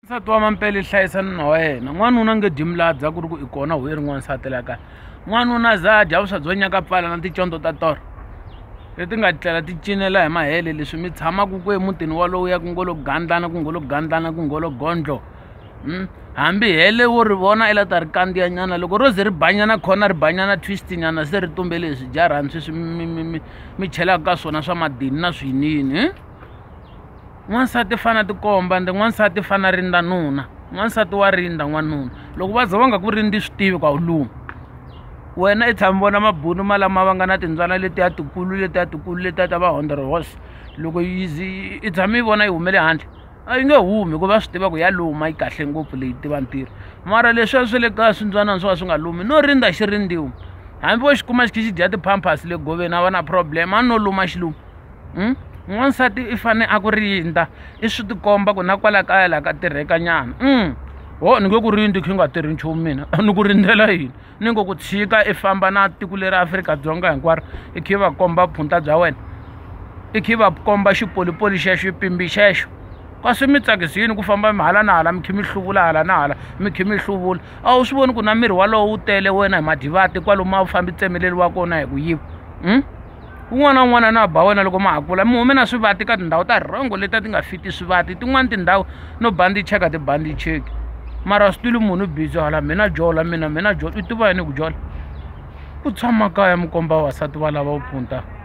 nsati wa mampela i hlayisa nuna wa yena n'wanuna nge dyi miladza ku ri ku i kona hweri n'wansati la kaya n'wanuna za dya vuswa byo nyaka pfala na ticonto ta toro leti nga tlela ti cinela hi mahele leswi mi tshamaku ku emutini walowo ya ku ngolo gandlana ku ngolo gandlana ku ngolo gondlo hambi hele wo ri vona ela ta ri kandziya nyana loko ro ze ri banyana khona ri banyana twist nyana se ri tumbele leswi jarhansi swi mi chelaka ka swona swa madini na swinini n'wansati fana tikomba ndi n'wansati fana rinda nuna n'wansati wa rinda n'wanuna loko va za va nga ku rindi swi tivi ka uluma wena i tshami vona mabunu malama va nga na tindzwana letiya tikulu letiya ta va hundred horse loko i tshami yi vona yi humele handle a yi nge humi ku va swi tiva ku ya luma yi kahle ngopfu leyi tiva ntirho mara leswi swi le ka swindzwanani swo va swi nga lumi no rinda xi rindiwa hambi vo xi kuma xi khe xi dya tipampers le goveni a va na problem a no luma xiluma n'wansati i fane a ku rinda i swi tikomba ku na kwala kaya la ka tirheka nyana ho ni nge ku rindi khe nga tirhi nchumu mina ni ku rindela yini ni ngo ku tshika i famba na tiko leri Afrika-Dzonga hinkwaro i khe va komba phunta bya wena i khe va komba xipolipoli xexo pimbi xexo ka swi mi tsakisini ku famba hala na hala mi khe mi hluvula hala na hala mi khe mi hluvula a wu swi voni ku na miri walowo wu tele wena hi madivati kwalomu a wu fambi tsemeleliwa kona hi ku yiva un'wana na un'wana na ba wena loko ma ha kula mi hume na swivati ka tindhawu ta rhongo leti ti nga fiti swivati tin'wana tindhawu no bandi cheka tibandi cheki mara swi tili munhu busy hala mina jola mina jola i tiva yini ku jola ku tshama kaya mi komba vasati va lava wu phunta